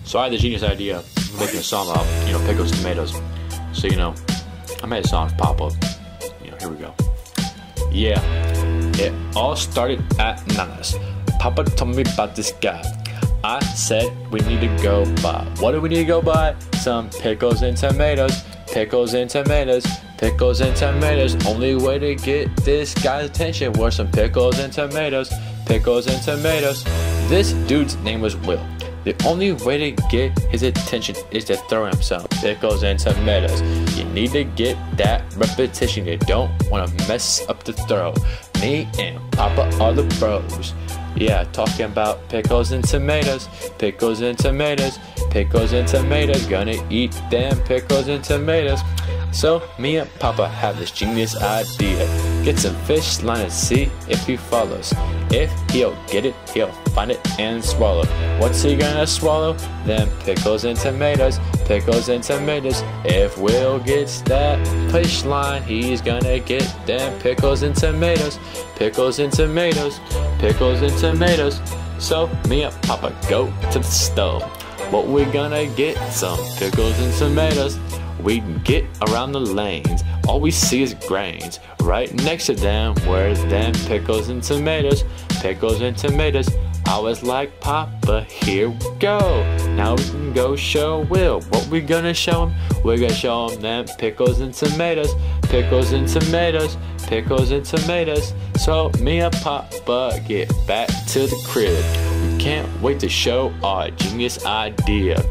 So I had the genius idea of making a song about, pickles, tomatoes. So, I made a song pop up. Here we go. Yeah, it all started at Nana's. Papa told me about this guy. I said we need to go buy. What do we need to go buy? Some pickles and tomatoes. Pickles and tomatoes. Pickles and tomatoes. Only way to get this guy's attention were some pickles and tomatoes. Pickles and tomatoes. This dude's name was Will. The only way to get his attention is to throw him some pickles and tomatoes. You need to get that repetition. You don't want to mess up the throw. Me and Papa are the pros. Yeah, talking about pickles and tomatoes. Pickles and tomatoes. Pickles and tomatoes. Gonna eat them pickles and tomatoes. So me and Papa have this genius idea. Get some fish line and see if he follows. If he'll get it, he'll find it and swallow. What's he gonna swallow? Them pickles and tomatoes. Pickles and tomatoes. If Will gets that fish line, he's gonna get them pickles and tomatoes. Pickles and tomatoes. Pickles and tomatoes. So me and Papa go to the stove. What we gonna get? Some pickles and tomatoes. We can get around the lanes, all we see is grains. Right next to them were them pickles and tomatoes. Pickles and tomatoes. I was like, Papa, here we go. Now we can go show Will. What we gonna show him? We're gonna show him them pickles and tomatoes. Pickles and tomatoes. Pickles and tomatoes. So me and Papa get back to the crib. We can't wait to show our genius idea.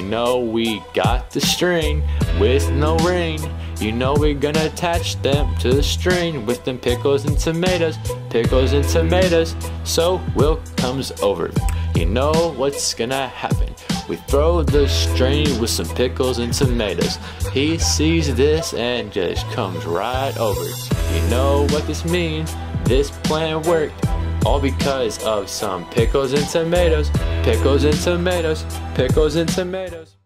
We got the string with no ring. We're gonna attach them to the string with them pickles and tomatoes. Pickles and tomatoes. So Will comes over. What's gonna happen? We throw the string with some pickles and tomatoes. He sees this and just comes right over. You know what this means? This plan worked. All because of some pickles and tomatoes. Pickles and tomatoes. Pickles and tomatoes.